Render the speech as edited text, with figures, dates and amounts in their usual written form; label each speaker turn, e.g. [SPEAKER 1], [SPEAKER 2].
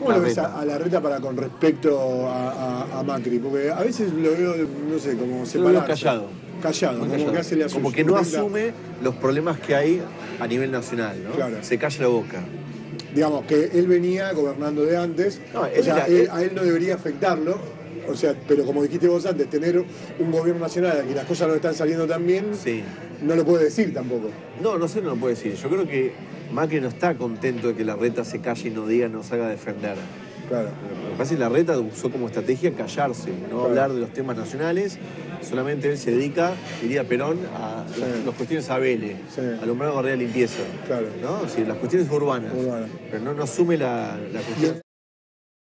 [SPEAKER 1] ¿Cómo lo ves a Larreta con respecto a Macri? Porque a veces lo veo, no sé, como separarse.
[SPEAKER 2] Lo veo callado.
[SPEAKER 1] Callado, como
[SPEAKER 2] callado.
[SPEAKER 1] que hace la suya.
[SPEAKER 2] Como que no asume los problemas que hay a nivel nacional, ¿no?
[SPEAKER 1] Claro.
[SPEAKER 2] Se calla la boca.
[SPEAKER 1] Digamos que él venía gobernando de antes,
[SPEAKER 2] No,
[SPEAKER 1] o sea, a él no debería afectarlo, o sea, pero como dijiste vos antes, tener un gobierno nacional en que las cosas no están saliendo tan bien,
[SPEAKER 2] sí,
[SPEAKER 1] no lo puede decir tampoco.
[SPEAKER 2] No lo puede decir. Yo creo que Macri no está contento de que Larreta se calle y no diga, no salga a defender.
[SPEAKER 1] Claro.
[SPEAKER 2] Lo que pasa es que Larreta usó como estrategia callarse, no hablar de los temas nacionales. Solamente él se dedica, diría Perón, a las cuestiones a Vélez, alumbrado, barrera, limpieza.
[SPEAKER 1] Claro.
[SPEAKER 2] ¿No? Sí, las cuestiones urbanas. Pero no asume la cuestión.